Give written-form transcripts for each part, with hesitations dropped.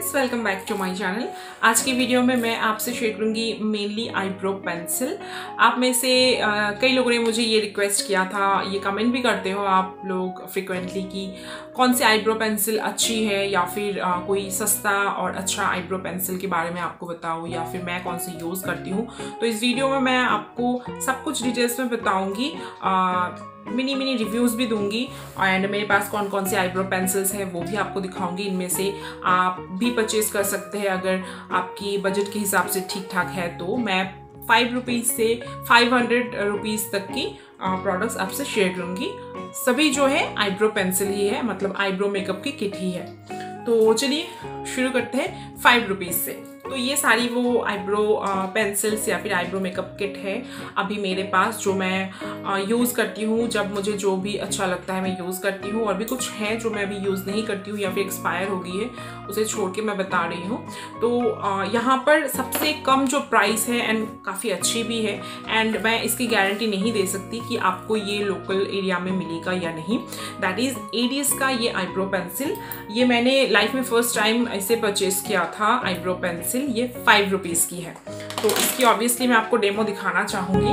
Friends, welcome back to my channel. आज की video में मैं आपसे शेयर करूंगी मेनली आईब्रो पेंसिल। आप में से कई लोगों ने मुझे ये रिक्वेस्ट किया था, ये कमेंट भी करते हो आप लोग फ्रिक्वेंटली कि कौन सी आईब्रो पेंसिल अच्छी है या फिर कोई सस्ता और अच्छा आईब्रो पेंसिल के बारे में आपको बताऊँ या फिर मैं कौन सी यूज़ करती हूँ। तो इस वीडियो में मैं आपको सब कुछ डिटेल्स में बताऊँगी, मिनी रिव्यूज़ भी दूंगी एंड मेरे पास कौन कौन सी आईब्रो पेंसिल्स हैं वो भी आपको दिखाऊंगी। इनमें से आप भी परचेज कर सकते हैं अगर आपकी बजट के हिसाब से ठीक ठाक है। तो मैं 5 रुपीज़ से 500 रुपीज़ तक की प्रोडक्ट्स आपसे शेयर करूंगी। सभी जो है आईब्रो पेंसिल ही है, मतलब आईब्रो मेकअप की किट ही है। तो चलिए शुरू करते हैं 5 रुपीज़ से। तो ये सारी वो आईब्रो पेंसिल्स या फिर आईब्रो मेकअप किट है अभी मेरे पास, जो मैं यूज़ करती हूँ। जब मुझे जो भी अच्छा लगता है मैं यूज़ करती हूँ, और भी कुछ है जो मैं अभी यूज़ नहीं करती हूँ या फिर एक्सपायर हो गई है, उसे छोड़ के मैं बता रही हूँ। तो यहाँ पर सबसे कम जो प्राइस है एंड काफ़ी अच्छी भी है, एंड मैं इसकी गारंटी नहीं दे सकती कि आपको ये लोकल एरिया में मिलेगा या नहीं। दैट इज़ एडीज का ये आईब्रो पेंसिल। ये मैंने लाइफ में फर्स्ट टाइम इसे परचेज किया था आईब्रो पेंसिल। ये 5 रुपीज़ की है। तो इसकी ऑब्वियसली मैं आपको डेमो दिखाना चाहूंगी।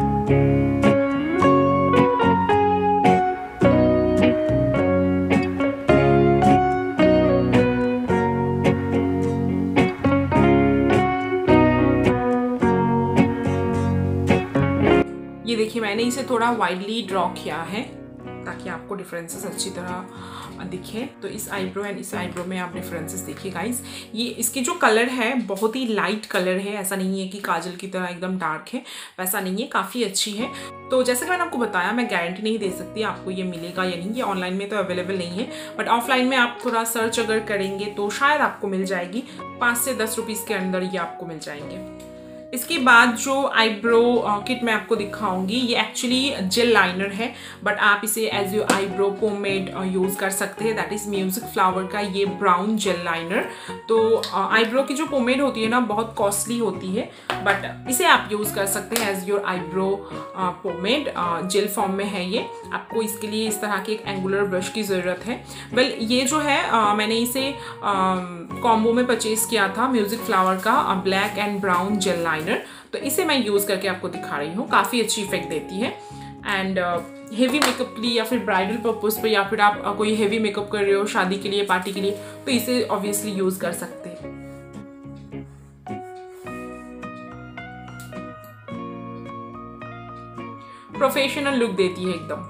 ये देखिए, मैंने इसे थोड़ा वाइडली ड्रॉ किया है ताकि आपको डिफरेंसेस अच्छी तरह दिखे। तो इस आईब्रो एंड इस आईब्रो में आप डिफरेंसेस देखिए गाइस। ये इसकी जो कलर है बहुत ही लाइट कलर है, ऐसा नहीं है कि काजल की तरह एकदम डार्क है, वैसा नहीं है, काफ़ी अच्छी है। तो जैसे कि मैंने आपको बताया, मैं गारंटी नहीं दे सकती आपको ये मिलेगा या नहीं। ये ऑनलाइन में तो अवेलेबल नहीं है, बट ऑफलाइन में आप थोड़ा सर्च अगर करेंगे तो शायद आपको मिल जाएगी। 5 से 10 रुपीज़ के अंदर ये आपको मिल जाएंगे। इसके बाद जो आईब्रो किट मैं आपको दिखाऊंगी, ये एक्चुअली जेल लाइनर है, बट आप इसे as you eyebrow pomade use कर सकते हैं। दैट इज़ म्यूजिक फ्लावर का ये ब्राउन जेल लाइनर। तो आईब्रो की जो पोमेड होती है ना, बहुत कॉस्टली होती है, बट इसे आप यूज़ कर सकते हैं as your eyebrow pomade. Gel form में है ये। आपको इसके लिए इस तरह की एक एंगुलर ब्रश की ज़रूरत है। वेल ये जो है मैंने इसे कॉम्बो में परचेज किया था, म्यूजिक फ्लावर का black and brown gel liner. तो इसे मैं यूज़ करके आपको दिखा रही हूँ। काफ़ी अच्छी इफेक्ट देती है एंड हेवी मेकअप के लिए या फिर ब्राइडल पर्पस पे, या फिर आप कोई हेवी मेकअप कर रहे हो शादी के लिए, पार्टी के लिए, तो इसे ऑब्वियसली यूज़ कर सकते हैं। प्रोफेशनल लुक देती है एकदम।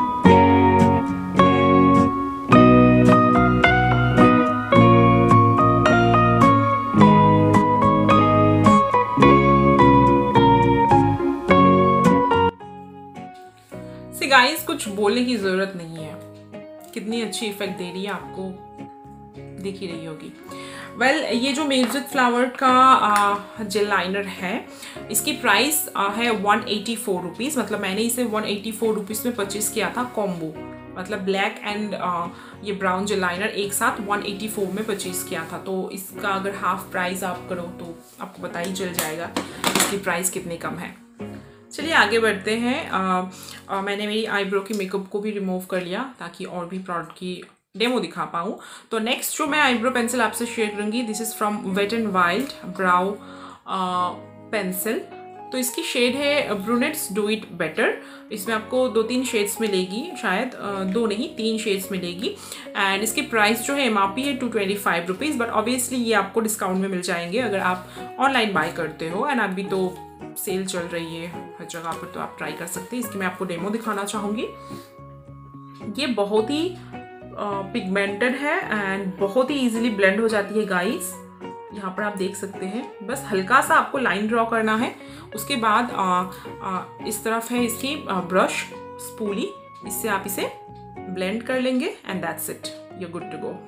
गाइस, कुछ बोलने की जरूरत नहीं है, कितनी अच्छी इफेक्ट दे रही है, आपको दिख ही रही होगी। वेल ये जो म्यूजिक फ्लावर का जेल लाइनर है, इसकी प्राइस है 184 रुपीज़। मतलब मैंने इसे 184 रुपीज़ में परचेज किया था कॉम्बो, मतलब ब्लैक एंड ये ब्राउन जेल लाइनर एक साथ 184 में परचेज किया था। तो इसका अगर हाफ प्राइस आप करो तो आपको पता ही चल जाएगा इसकी प्राइस कितनी कम है। चलिए आगे बढ़ते हैं। मैंने मेरी आईब्रो की मेकअप को भी रिमूव कर लिया ताकि और भी प्रोडक्ट की डेमो दिखा पाऊँ। तो नेक्स्ट जो मैं आईब्रो पेंसिल आपसे शेयर करूँगी, this is from wet and wild brow pencil. तो इसकी शेड है ब्रूनेट्स डू इट बेटर। इसमें आपको 2-3 शेड्स मिलेगी, शायद 2 नहीं 3 शेड्स मिलेगी। एंड इसकी प्राइस जो है MRP है 225 रुपीज़, बट ऑब्वियसली ये आपको डिस्काउंट में मिल जाएंगे अगर आप ऑनलाइन बाय करते हो। एंड अभी तो सेल चल रही है हर जगह पर, तो आप ट्राई कर सकते हैं। इसकी मैं आपको डेमो दिखाना चाहूँगी। ये बहुत ही पिगमेंटेड है एंड बहुत ही इजीली ब्लेंड हो जाती है गाइस। यहाँ पर आप देख सकते हैं, बस हल्का सा आपको लाइन ड्रॉ करना है। उसके बाद इस तरफ है इसकी ब्रश स्पूली, इससे आप इसे ब्लेंड कर लेंगे and that's it, you are good to go.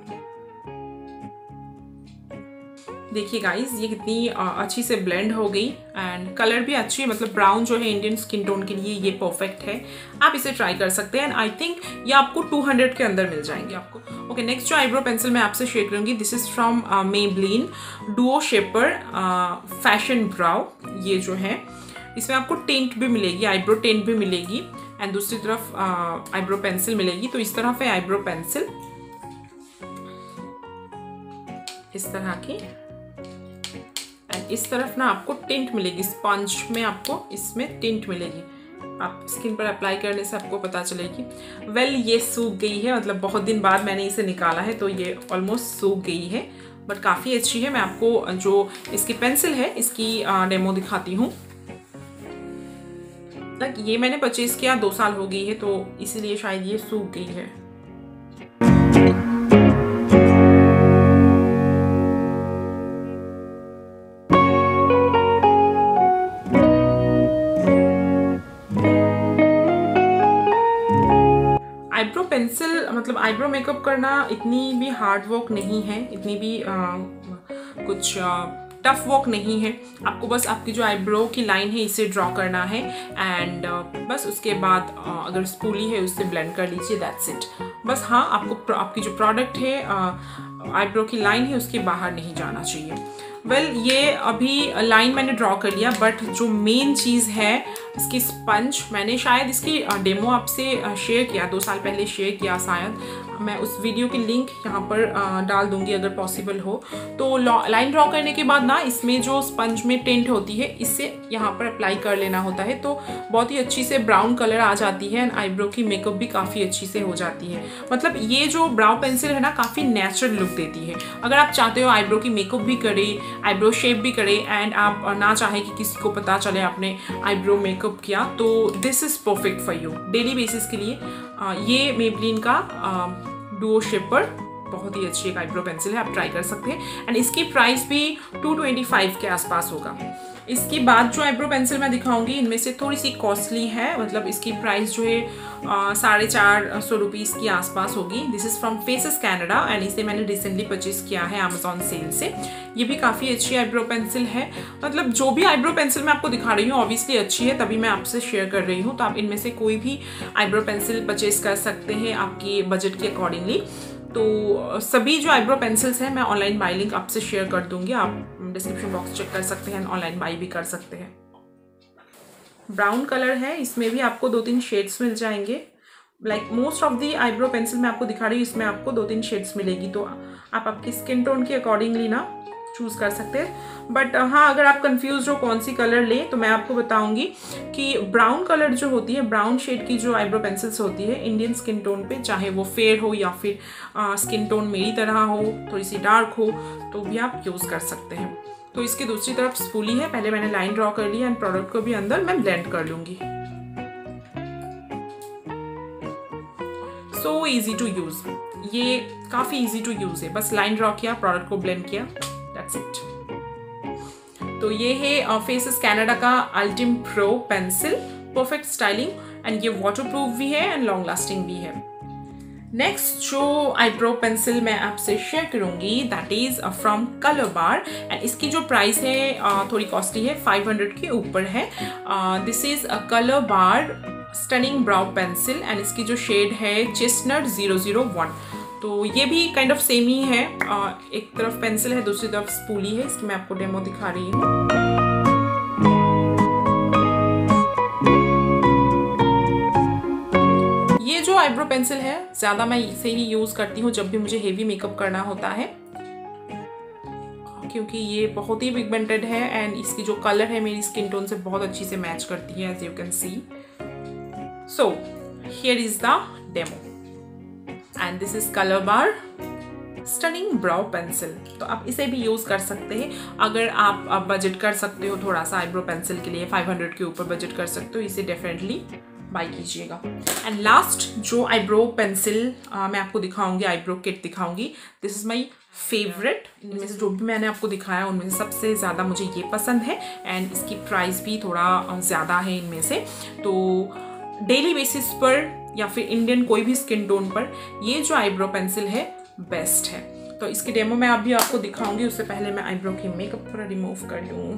देखिए गाइस, ये कितनी अच्छी से ब्लेंड हो गई एंड कलर भी अच्छी है। मतलब ब्राउन जो है इंडियन स्किन टोन के लिए ये परफेक्ट है। आप इसे ट्राई कर सकते हैं एंड आई थिंक ये आपको 200 के अंदर मिल जाएंगे आपको। ओके, नेक्स्ट जो आईब्रो पेंसिल मैं आपसे शेयर करूंगी, this is from Maybelline duo shaper fashion brow. ये जो है इसमें आपको टिंट भी मिलेगी, आईब्रो टिंट भी मिलेगी एंड दूसरी तरफ आईब्रो पेंसिल मिलेगी। तो इस तरफ है आईब्रो पेंसिल इस तरह की। एंड इस तरफ ना आपको टिंट मिलेगी, स्पंज में आपको इसमें टिंट मिलेगी, आप स्किन पर अप्लाई करने से आपको पता चलेगी। वेल ये सूख गई है, मतलब बहुत दिन बाद मैंने इसे निकाला है तो ये ऑलमोस्ट सूख गई है, बट काफ़ी अच्छी है। मैं आपको जो इसकी पेंसिल है इसकी डेमो दिखाती हूँ। ये मैंने परचेज किया 2 साल हो गई है, तो इसीलिए शायद ये सूख गई है। आईब्रो पेंसिल मतलब आईब्रो मेकअप करना इतनी भी हार्ड वर्क नहीं है, इतनी भी कुछ टफ वर्क नहीं है। आपको बस आपकी जो आईब्रो की लाइन है इसे ड्रॉ करना है एंड बस उसके बाद अगर स्पूली है उससे ब्लेंड कर लीजिए, दैट्स इट। बस हाँ, आपको आपकी जो प्रोडक्ट है आईब्रो की लाइन है उसके बाहर नहीं जाना चाहिए। वेल ये अभी लाइन मैंने ड्रॉ कर लिया, बट जो मेन चीज़ है इसकी स्पंज, मैंने शायद इसकी डेमो आपसे शेयर किया 2 साल पहले शेयर किया शायद। मैं उस वीडियो की लिंक यहाँ पर डाल दूंगी अगर पॉसिबल हो तो। लाइन ड्रॉ करने के बाद ना इसमें जो स्पंज में टिंट होती है इससे यहाँ पर अप्लाई कर लेना होता है, तो बहुत ही अच्छी से ब्राउन कलर आ जाती है एंड आईब्रो की मेकअप भी काफ़ी अच्छी से हो जाती है। मतलब ये जो ब्राउ पेंसिल है ना काफ़ी नेचुरल लुक देती है। अगर आप चाहते हो आईब्रो की मेकअप भी करे, आईब्रो शेप भी करे एंड आप ना चाहे कि किसी को पता चले आपने आईब्रो मेकअप किया, तो this is perfect for you daily basis के लिए। ये मेबलिन का डुओ शेपर बहुत ही अच्छी एक आईब्रो पेंसिल है, आप ट्राई कर सकते हैं एंड इसकी प्राइस भी 225 के आसपास होगा। इसके बाद जो आईब्रो पेंसिल मैं दिखाऊंगी इनमें से थोड़ी सी कॉस्टली है, मतलब इसकी प्राइस जो है 450 रुपीज़ के आसपास होगी। This is from Faces Canada and इसे मैंने रिसेंटली परचेज किया है अमेजॉन सेल से। ये भी काफ़ी अच्छी आईब्रो पेंसिल है, मतलब जो भी आईब्रो पेंसिल मैं आपको दिखा रही हूँ ऑब्वियसली अच्छी है तभी मैं आपसे शेयर कर रही हूँ। तो आप इनमें से कोई भी आईब्रो पेंसिल परचेज कर सकते हैं आपकी बजट के अकॉर्डिंगली। तो सभी जो आईब्रो पेंसिल्स हैं मैं ऑनलाइन बाई लिंक आपसे शेयर कर दूंगी, आप डिस्क्रिप्शन बॉक्स चेक कर सकते हैं, ऑनलाइन बाई भी कर सकते हैं। ब्राउन कलर है, इसमें भी आपको 2-3 शेड्स मिल जाएंगे। Like most of the eyebrow pencil मैं आपको दिखा रही हूँ इसमें आपको 2-3 शेड्स मिलेगी, तो आप आपकी स्किन टोन के अकॉर्डिंगली ना चूज़ कर सकते हैं। बट हाँ, अगर आप कंफ्यूज हो कौन सी कलर ले तो मैं आपको बताऊंगी कि ब्राउन कलर जो होती है, ब्राउन शेड की जो आईब्रो पेंसिल्स होती है इंडियन स्किन टोन पे, चाहे वो फेयर हो या फिर स्किन टोन मेरी तरह हो, थोड़ी सी डार्क हो, तो भी आप यूज़ कर सकते हैं। तो इसकी दूसरी तरफ स्पूली है, पहले मैंने लाइन ड्रॉ कर ली एंड प्रोडक्ट को भी अंदर मैं ब्लेंड कर लूँगी। सो ईजी टू यूज़, ये काफ़ी ईजी टू यूज़ है, बस लाइन ड्रॉ किया, प्रोडक्ट को ब्लेंड किया, दैट्स इट। तो ये है फेसेस कैनेडा का ultime pro pencil, perfect styling and ये वाटरप्रूफ भी है एंड लॉन्ग लास्टिंग भी है। नेक्स्ट जो आईब्रो पेंसिल मैं आपसे शेयर करूंगी that is from Colorbar and इसकी जो प्राइस है थोड़ी कॉस्टली है, 500 के ऊपर है। This is a Colorbar stunning brow pencil and इसकी जो शेड है चेस्टनट 001। तो ये भी काइंड ऑफ सेम ही है, एक तरफ पेंसिल है दूसरी तरफ स्पूली है। इसकी मैं आपको डेमो दिखा रही हूँ। ये जो आईब्रो पेंसिल है ज़्यादा मैं इसे ही यूज़ करती हूँ जब भी मुझे हेवी मेकअप करना होता है, क्योंकि ये बहुत ही पिगमेंटेड है एंड इसकी जो कलर है मेरी स्किन टोन से बहुत अच्छी से मैच करती है, as you can see. So here is the demo and this is Colorbar stunning brow pencil. तो आप इसे भी यूज़ कर सकते हैं अगर आप बजट कर सकते हो थोड़ा सा आईब्रो पेंसिल के लिए, 500 के ऊपर बजट कर सकते हो, इसे डेफिनेटली बाय कीजिएगा। एंड लास्ट जो आईब्रो पेंसिल मैं आपको दिखाऊंगी, आईब्रो किट दिखाऊंगी, दिस इज़ माई फेवरेट। इनमें से जो भी मैंने आपको दिखाया उनमें से सबसे ज़्यादा मुझे ये पसंद है एंड इसकी प्राइस भी थोड़ा ज़्यादा है इनमें से। तो डेली बेसिस पर या फिर इंडियन कोई भी स्किन टोन पर ये जो आईब्रो पेंसिल है बेस्ट है। तो इसकी डेमो मैं अभी आपको दिखाऊंगी, उससे पहले मैं आईब्रो की मेकअप पूरा रिमूव कर लूँ।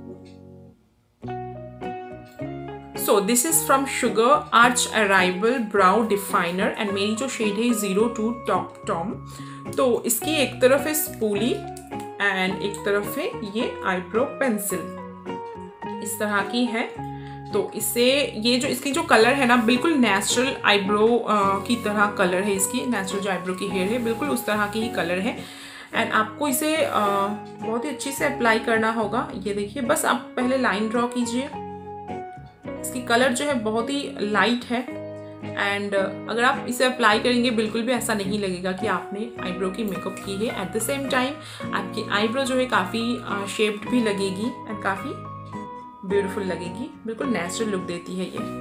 So this is from Sugar arch arrival brow definer and मेरी जो शेड है 02 टॉप टॉम। तो इसकी एक तरफ है स्पूली एंड एक तरफ है ये आईब्रो पेंसिल, इस तरह की है। तो इससे ये जो इसकी जो कलर है ना बिल्कुल नेचुरल आईब्रो की तरह कलर है, इसकी नेचुरल जो आईब्रो की हेयर है बिल्कुल उस तरह की ही कलर है एंड आपको इसे बहुत ही अच्छे से अप्लाई करना होगा। ये देखिए, बस आप पहले लाइन ड्रॉ कीजिए। इसकी कलर जो है बहुत ही लाइट है एंड अगर आप इसे अप्लाई करेंगे बिल्कुल भी ऐसा नहीं लगेगा कि आपने आईब्रो की मेकअप की है। एट द सेम टाइम आपकी आईब्रो जो है काफ़ी शेप्ड भी लगेगी एंड काफ़ी ब्यूटीफुल लगेगी, बिल्कुल नेचुरल लुक देती है ये।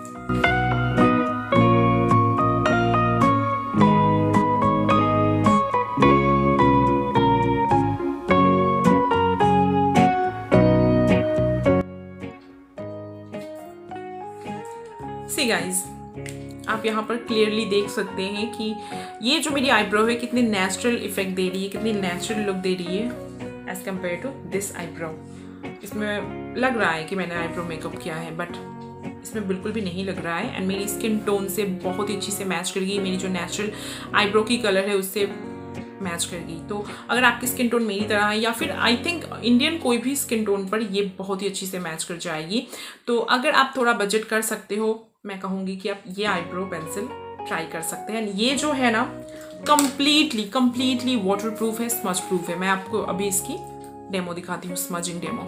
सी गाइज, आप यहाँ पर क्लियरली देख सकते हैं कि ये जो मेरी आईब्रो है कितनी नेचुरल इफेक्ट दे रही है, कितनी नेचुरल लुक दे रही है as compare to this eyebrow. इसमें लग रहा है कि मैंने आईब्रो मेकअप किया है बट इसमें बिल्कुल भी नहीं लग रहा है एंड मेरी स्किन टोन से बहुत ही अच्छी से मैच करेगी। मेरी जो नेचुरल आईब्रो की कलर है उससे मैच करेगी। तो अगर आपकी स्किन टोन मेरी तरह है या फिर आई थिंक इंडियन कोई भी स्किन टोन पर ये बहुत ही अच्छी से मैच कर जाएगी। तो अगर आप थोड़ा बजट कर सकते हो, मैं कहूँगी कि आप ये आईब्रो पेंसिल ट्राई कर सकते हैं। ये जो है ना कंप्लीटली वाटर प्रूफ है, स्मज प्रूफ है। मैं आपको अभी इसकी डेमो दिखाती हूँ, स्मजिंग डेमो।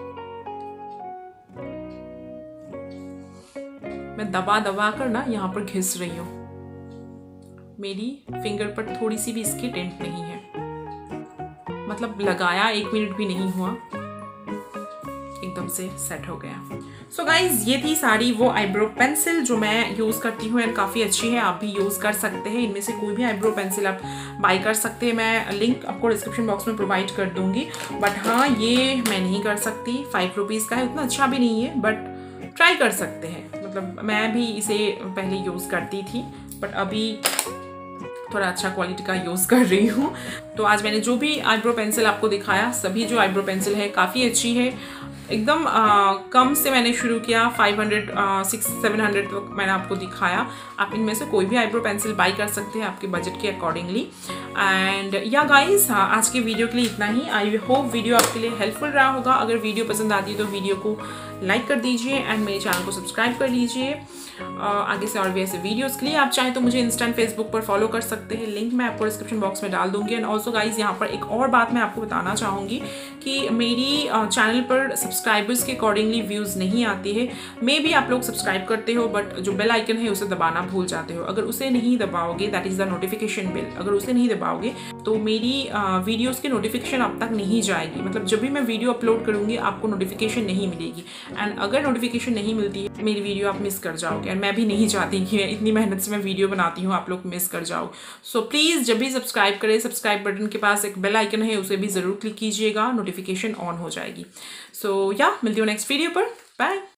मैं दबा दबा कर ना यहाँ पर घिस रही हूँ, मेरी फिंगर पर थोड़ी सी भी इसकी टेंट नहीं है, मतलब लगाया 1 मिनट भी नहीं हुआ, एकदम से सेट हो गया। सो गाइज, ये थी सारी वो आईब्रो पेंसिल जो मैं यूज़ करती हूँ एंड काफ़ी अच्छी है, आप भी यूज़ कर सकते हैं। इनमें से कोई भी आईब्रो पेंसिल आप बाई कर सकते हैं। मैं लिंक आपको डिस्क्रिप्शन बॉक्स में प्रोवाइड कर दूँगी। बट हाँ, ये मैं नहीं कर सकती, 5 रुपीज़ का है, उतना अच्छा भी नहीं है बट ट्राई कर सकते हैं। मतलब मैं भी इसे पहले यूज़ करती थी बट अभी थोड़ा अच्छा क्वालिटी का यूज़ कर रही हूँ। तो आज मैंने जो भी आईब्रो पेंसिल आपको दिखाया, सभी जो आईब्रो पेंसिल है काफ़ी अच्छी है। एकदम कम से मैंने शुरू किया, 500 600-700 तक मैंने आपको दिखाया। आप इनमें से कोई भी आईब्रो पेंसिल बाई कर सकते हैं आपके बजट के अकॉर्डिंगली। एंड या गाइस, आज के वीडियो के लिए इतना ही। आई होप वीडियो आपके लिए हेल्पफुल रहा होगा। अगर वीडियो पसंद आती है तो वीडियो को लाइक कर दीजिए एंड मेरे चैनल को सब्सक्राइब कर लीजिए आगे से और भी ऐसे वीडियोस के लिए। आप चाहें तो मुझे इंस्टा फेसबुक पर फॉलो कर सकते हैं, लिंक मैं आपको डिस्क्रिप्शन बॉक्स में डाल दूंगी। एंड ऑल्सो गाइज, यहाँ पर एक और बात मैं आपको बताना चाहूँगी कि मेरी चैनल पर सब्सक्राइबर्स के अकॉर्डिंगली व्यूज़ नहीं आती है। मे बी आप लोग सब्सक्राइब करते हो बट जो बेल आइकन है उसे दबाना भूल जाते हो। अगर उसे नहीं दबाओगे, that is the notification bell, अगर उसे नहीं दबाओगे तो मेरी वीडियोज़ की नोटिफिकेशन आप तक नहीं जाएगी। मतलब जब भी मैं वीडियो अपलोड करूँगी आपको नोटिफिकेशन नहीं मिलेगी एंड अगर नोटिफिकेशन नहीं मिलती है मेरी वीडियो आप मिस कर जाओगे। एंड मैं भी नहीं चाहती कि इतनी मेहनत से मैं वीडियो बनाती हूँ आप लोग मिस कर जाओ। सो प्लीज़ जब भी सब्सक्राइब करें, सब्सक्राइब बटन के पास एक बेल आइकन है उसे भी ज़रूर क्लिक कीजिएगा, नोटिफिकेशन ऑन हो जाएगी। सो या मिलती हूँ नेक्स्ट वीडियो पर। बाय।